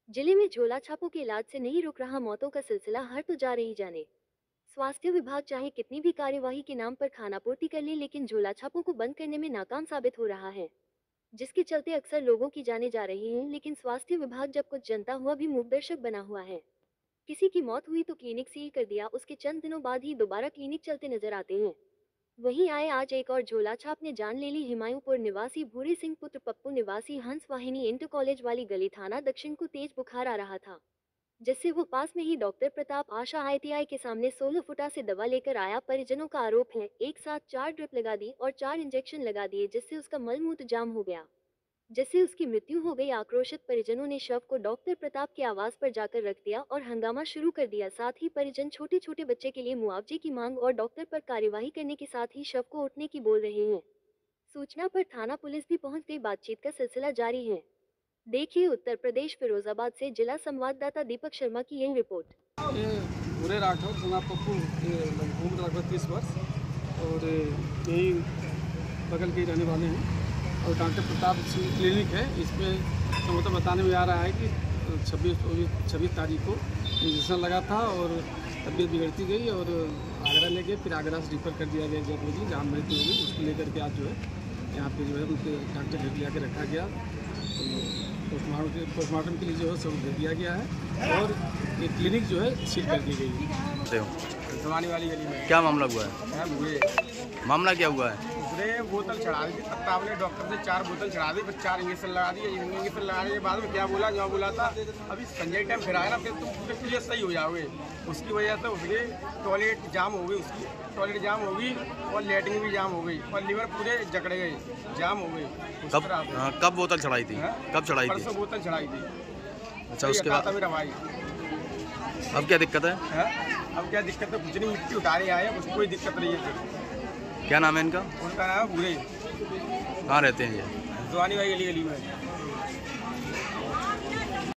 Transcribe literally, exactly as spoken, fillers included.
जिले में झोला छापों के इलाज से नहीं रुक रहा मौतों का सिलसिला, हर तो जा रही जाने। स्वास्थ्य विभाग चाहे कितनी भी कार्यवाही के नाम पर खानापूर्ति कर ले, लेकिन झोला छापों को बंद करने में नाकाम साबित हो रहा है, जिसके चलते अक्सर लोगों की जानें जा रही हैं। लेकिन स्वास्थ्य विभाग जब कुछ जनता हुआ भी मूकदर्शक बना हुआ है। किसी की मौत हुई तो क्लिनिक सील कर दिया, उसके चंद दिनों बाद ही दोबारा क्लिनिक चलते नजर आते हैं। वहीं आए आज एक और झोला छाप ने जान ले ली। हिमायूपुर निवासी भूरी सिंह पुत्र पप्पू निवासी हंस वाहिनी इंटर कॉलेज वाली गली थाना दक्षिण को तेज बुखार आ रहा था, जिससे वो पास में ही डॉक्टर प्रताप आशा आईटीआई के सामने सोलह फुटा से दवा लेकर आया। परिजनों का आरोप है एक साथ चार ड्रिप लगा दी और चार इंजेक्शन लगा दिए, जिससे उसका मलमूत्र जाम हो गया, जिससे उसकी मृत्यु हो गई। आक्रोशित परिजनों ने शव को डॉक्टर प्रताप के आवास पर जाकर रख दिया और हंगामा शुरू कर दिया। साथ ही परिजन छोटे छोटे बच्चे के लिए मुआवजे की मांग और डॉक्टर पर कार्यवाही करने के साथ ही शव को उठने की बोल रहे हैं। सूचना पर थाना पुलिस भी पहुंच गई। बातचीत का सिलसिला जारी है। देखिए उत्तर प्रदेश फिरोजाबाद से जिला संवाददाता दीपक शर्मा की यह रिपोर्ट। ये भूरे राठौर जनाब पप्पू उम्र लगभग तीस वर्ष और यही बगल के ही रहने वाले हैं। और डॉक्टर प्रताप सिंह क्लिनिक है, इसमें तो बताने में आ रहा है कि छब्बीस छब्बीस तारीख को इंजेक्शन लगा था और तबीयत बिगड़ती गई और आगरा ले गए, फिर आगरा से रिफर कर दिया गया जयपुर, जहाँ मृत्यु हुई। उसको लेकर के आज जो है यहाँ पे जो है उनके डॉक्टर घर ले आकर रखा गया। पोस्टमार्टम पोस्टमार्टम के लिए जो है सब भेज दिया गया है और ये क्लिनिक जो है सील कर दी गई है। जवानी वाली गली में क्या मामला हुआ है? बुरे मामला क्या हुआ है? बुरे बोतल चढ़ा दी थी, तत्ता ने डॉक्टर से चार बोतल चढ़ा दी, फिर चार इंजेक्शन लगा दिए। इंजेक्शन लगाने के बाद में क्या बोला, जो बोला था अभी संजय टाइम फिर आया ना, फिर तुम पूरे क्लियर सही हो जाओगे। उसकी वजह से उसके टॉयलेट जाम हो गई, उसकी टॉयलेट जाम हो गई और लेटरिन भी जाम हो गई और लीवर पूरे जकड़े गए, जाम हो गई। कब हाँ, कब बोतल चढ़ाई थी? है? कब चढ़ाई थी? परसों बोतल चढ़ाई थी। अच्छा, उसके बाद मेरा भाई अब क्या दिक्कत है? है? अब क्या दिक्कत है? कुछ नहीं, मिट्टी उतारे आए, कुछ कोई दिक्कत नहीं है। क्या नाम है इनका? उनका नाम है बुरे। कहाँ रहते हैं ये? जवानी वाली गली गली में।